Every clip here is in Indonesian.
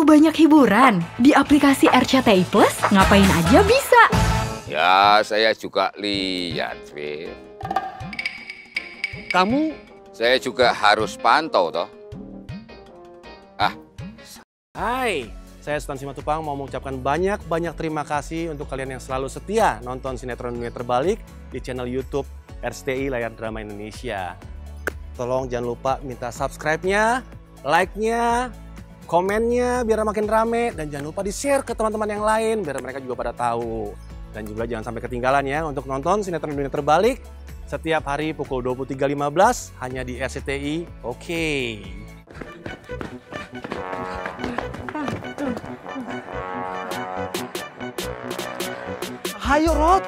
banyak hiburan. Di aplikasi RCTI Plus, ngapain aja bisa. Ya, saya juga lihat, Fit. Kamu? Saya juga harus pantau, toh. Hai, saya Sultan Simatupang mau mengucapkan banyak terima kasih untuk kalian yang selalu setia nonton sinetron Dunia Terbalik di channel YouTube RCTI Layar Drama Indonesia. Tolong jangan lupa minta subscribe-nya, like-nya, komennya biar makin rame, dan jangan lupa di-share ke teman-teman yang lain biar mereka juga pada tahu. Dan juga jangan sampai ketinggalan ya untuk nonton sinetron Dunia Terbalik setiap hari pukul 23.15 hanya di RCTI. Oke. Hayo, Rod.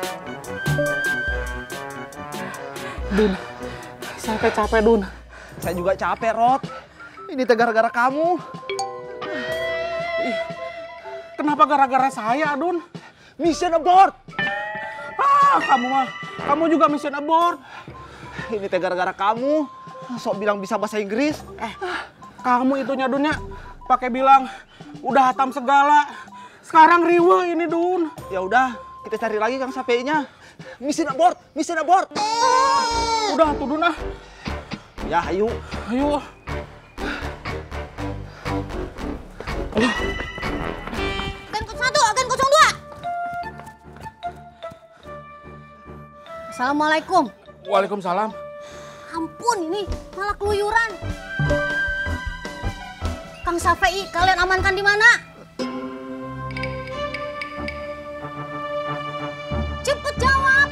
Dun, saya capek, Dun. Saya juga capek, Rod. Ini teh gara-gara kamu. Kenapa gara-gara saya, Dun? Mission abort. Kamu juga mission abort. Ini teh gara-gara kamu. Sok bilang bisa bahasa Inggris. Kamu itunya, Dun, ya. Pakai bilang, udah hatam segala. Sekarang riweuh ini, Dun. Ya udah, kita cari lagi Kang Sapinya. Mission abort, mission abort. Udah tuh, Dun, ah. Ya, ayo. Ayo. Agen 01, agen 02. Assalamualaikum. Waalaikumsalam. Ampun, ini malah keluyuran. Kang Safei, kalian amankan di mana? Cepet jawab.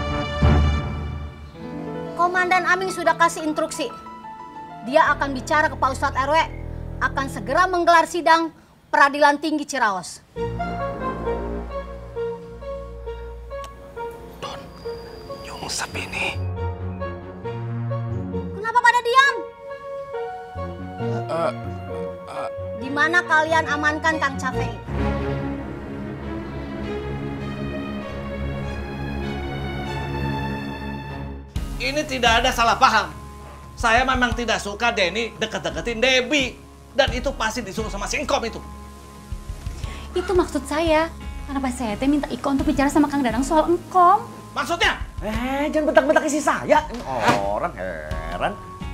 Komandan Aming sudah kasih instruksi. Dia akan bicara ke Pak Ustadz RW, akan segera menggelar sidang Peradilan Tinggi Ciraos. Don, nyungsep ini. Kenapa pada diam? Di mana kalian amankan Kang Safei? Ini tidak ada salah paham. Saya memang tidak suka Denny deket-deketin Debbie. Dan itu pasti disuruh sama si Engkom itu. Itu maksud saya. Kenapa saya minta Iko untuk bicara sama Kang Dadang soal Engkom? Maksudnya? Jangan bentak-bentak isi saya. Orang heran.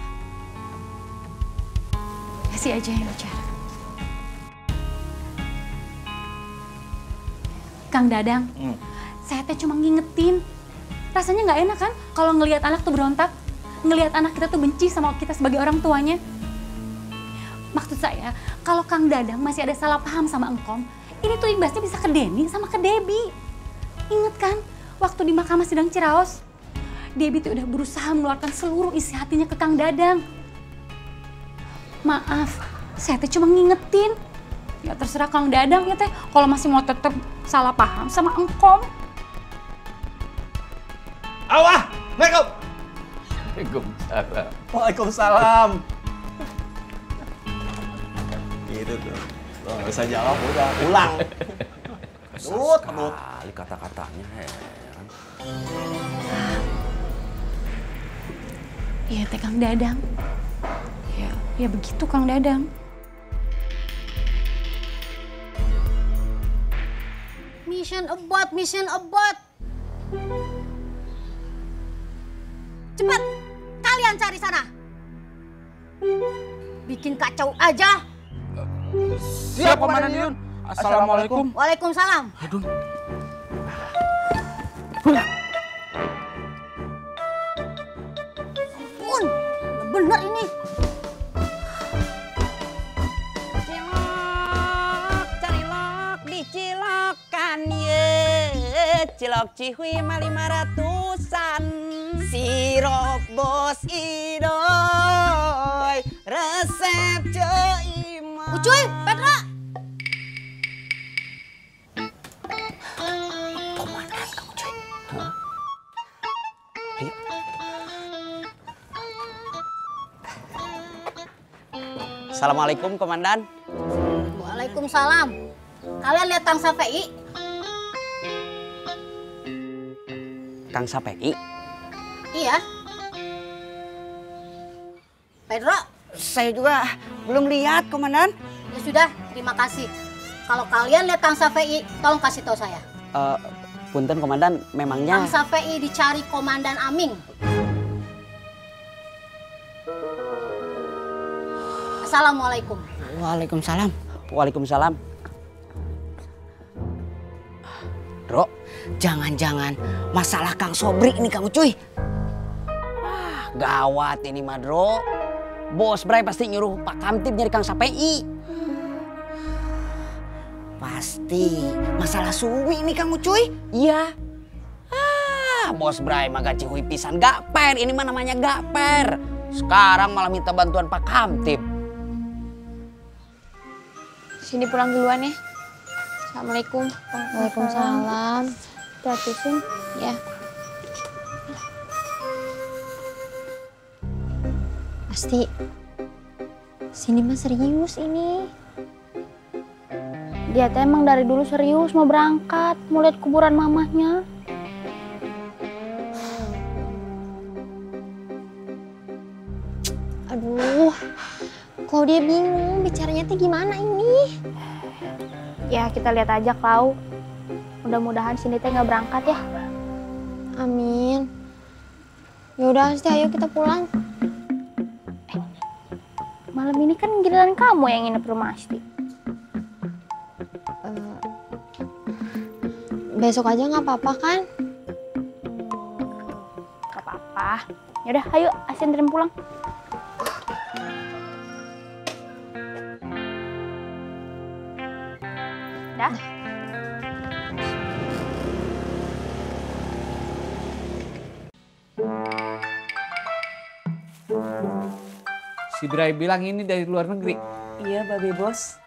Kasih aja yang bicara. Kang Dadang, saya cuma ngingetin. Rasanya nggak enak kan kalau ngelihat anak tuh berontak, ngelihat anak kita tuh benci sama kita sebagai orang tuanya. Maksud saya, kalau Kang Dadang masih ada salah paham sama Engkom, ini tuh imbasnya bisa ke Denny sama ke Debbie. Ingat kan, waktu di Mahkamah Sidang Ciraos, Debbie tuh udah berusaha mengeluarkan seluruh isi hatinya ke Kang Dadang. Maaf, saya cuma ngingetin. Ya terserah Kang Dadang ya teh, kalau masih mau tetap salah paham sama Engkom. Awah, Assalamualaikum. Waalaikumsalam. Waalaikumsalam. Gitu tuh. Nggak usah jawab, udah pulang. Kedut. Kali kata-katanya heran. Iya teh Kang Dadang. Ya begitu Kang Dadang. Mission abort, mission abort. Cepat, kalian cari sana. Bikin kacau aja. Siap, Komandan Yun. Assalamualaikum. Waalaikumsalam. Ampun, bener ini. Cilok, carilok, dicilokan ye. Cilok cihui mah 500-an. Sirop bos idoy, resep ceima. Ucuy, Petra. Komandan kamu cuy. Ayo. Assalamualaikum, Komandan. Waalaikumsalam. Kalian lihat Kang Safei? Kang Sapei? Iya. Pedro? Saya juga belum lihat, Komandan. Ya sudah, Terima kasih. Kalau kalian lihat Kang Safei, tolong kasih tahu saya. Punten Komandan, memangnya... Kang Safei dicari Komandan Aming. Assalamualaikum. Waalaikumsalam. Waalaikumsalam. Bro, jangan-jangan masalah Kang Sobri ini kamu cuy. Gawat ini mah Bro. Bos Bray pasti nyuruh Pak Kamtib nyari Kang Safei. Pasti masalah suwi ini kamu cuy. Iya. Bos Bray mah gaci hui pisan gaper. Ini mah namanya gaper. Sekarang malah minta bantuan Pak Kamtib. Sini pulang duluan ya. Assalamualaikum. Waalaikumsalam. Hati-hati Sun. Ya. Pasti. Sini mah serius ini. Dia teh emang dari dulu serius mau berangkat, mau lihat kuburan mamahnya. Aduh, kok dia bingung bicaranya teh gimana ini? Ya kita lihat aja Klau. Mudah-mudahan sini teh nggak berangkat ya. Amin. Yaudah Asti, ayo kita pulang. Malam ini kan giliran kamu yang nginep rumah Asti. Besok aja nggak apa-apa kan? Nggak apa-apa. Yaudah, ayo Asti anterin pulang. Dah. Si Bray bilang ini dari luar negeri. Iya, Babe Bos.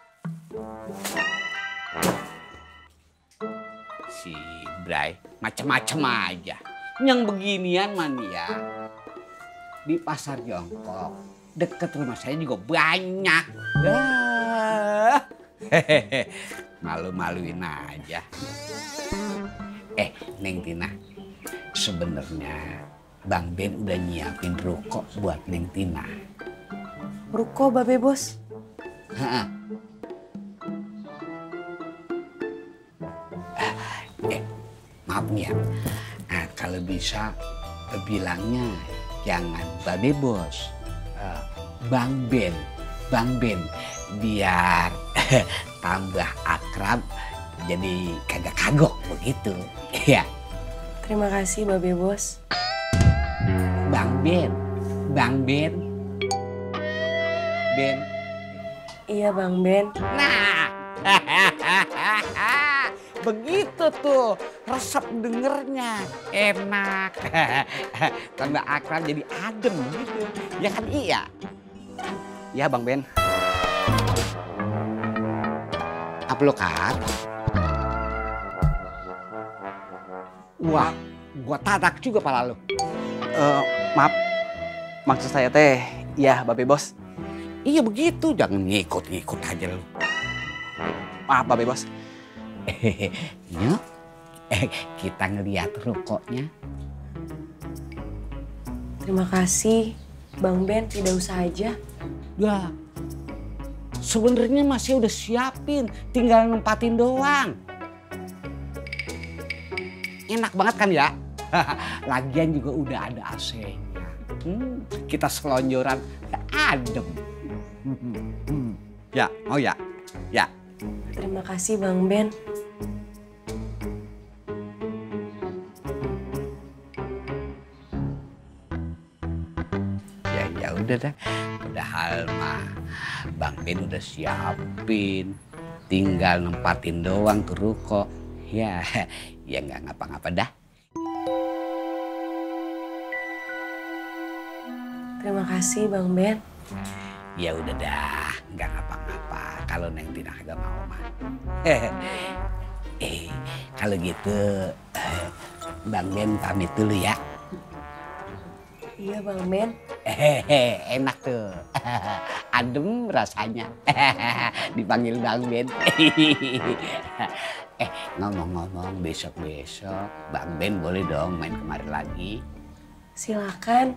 Si Bray macem-macem aja. Yang beginian mania di pasar Jongkok deket rumah saya juga banyak. Malu-maluin aja. Neng Tina, sebenarnya Bang Ben udah nyiapin ruko buat Neng Tina. Ruko Babe Bos? Maaf nih ya, kalau bisa bilangnya jangan Babe Bos, Bang Ben, biar tambah akrab, jadi kagak kagok begitu, ya. Terima kasih Babe Bos. Bang Ben. Iya Bang Ben. Nah, begitu tuh resep dengernya, enak. Tambah akrab jadi adem gitu, ya kan iya? Ya Bang Ben. Upload. Wah, gua tatak juga pala lu. Maaf, maksud saya teh, ya Babe Bos. Iya begitu, jangan ngikut-ngikut aja lu. Maaf Babe Bos. Yuk, kita ngeliat rukonya. Terima kasih, Bang Ben, tidak usah aja. Ya, sebenarnya masih udah siapin, tinggal nempatin doang. Enak banget kan ya? Lagian juga udah ada AC-nya. Kita selonjoran adem. Ya, mau ya? Ya. Terima kasih Bang Ben. Ya udah dah. Padahal mah Bang Ben udah siapin. Tinggal nempatin doang ke ruko. Ya nggak ngapa-ngapa dah. Terima kasih Bang Ben. Ya udah dah, nggak ngapa-ngapa kalau Neng Tina kagak mau mah. Kalau gitu Bang Ben pamit dulu ya. Iya Bang Ben. Enak tuh. Adem rasanya. Dipanggil Bang Ben. Ngomong-ngomong besok-besok Bang Ben boleh dong main kemari lagi. Silakan.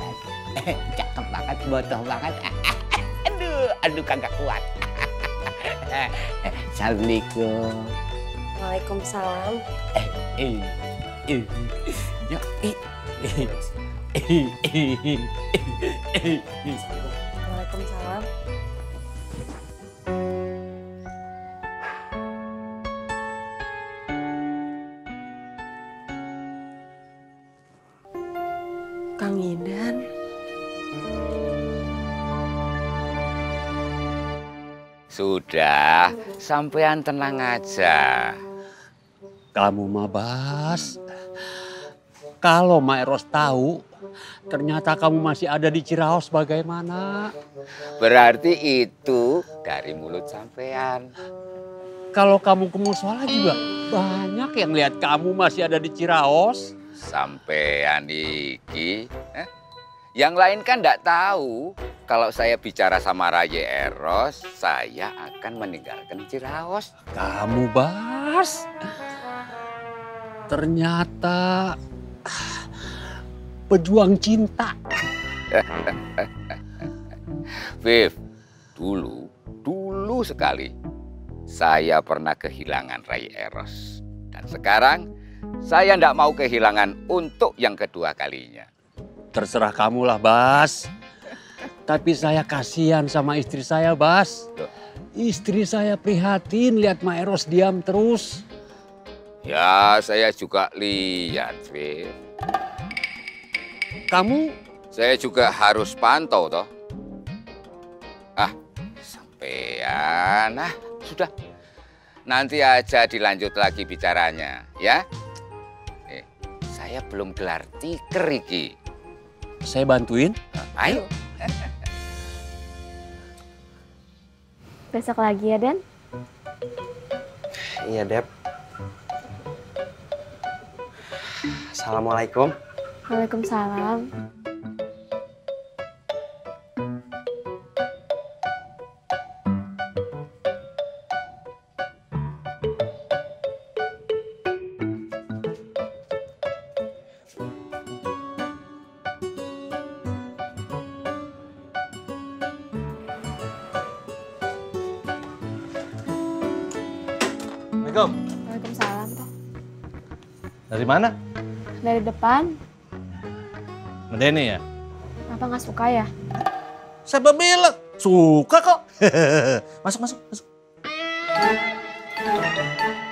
Cakep banget, botoh banget. Aduh kagak kuat. Assalamualaikum. Waalaikumsalam. Waalaikumsalam. Kang Idan. Sudah, sampean tenang aja. Kamu mah Bas, kalau Mak Eros tahu ternyata kamu masih ada di Ciraos bagaimana? Berarti itu dari mulut sampean. Kalau kamu ke mushola juga banyak yang lihat kamu masih ada di Ciraos. Sampean iki, yang lain kan enggak tahu kalau saya bicara sama Raye Eros, saya akan meninggalkan Ciraos. Kamu Bas, ternyata pejuang cinta. Viv, dulu sekali saya pernah kehilangan Raye Eros. Dan sekarang saya tidak mau kehilangan untuk yang kedua kalinya. Terserah kamu lah Bas. Tapi saya kasihan sama istri saya Bas. Istri saya prihatin lihat Mak Eros diam terus. Ya, saya juga lihat, Viv. Kamu? Saya juga harus pantau, toh. Sampean. Sudah. Nanti aja dilanjut lagi bicaranya, ya. Saya belum gelar tiker, iki. Saya bantuin? Ayo. Besok lagi ya, Den? Iya, Dep. Assalamualaikum. Waalaikumsalam. Assalamualaikum. Waalaikumsalam, Pak. Dari mana? Dari depan. Medeni ya? Apa nggak suka ya? Saya bilang suka kok. Masuk.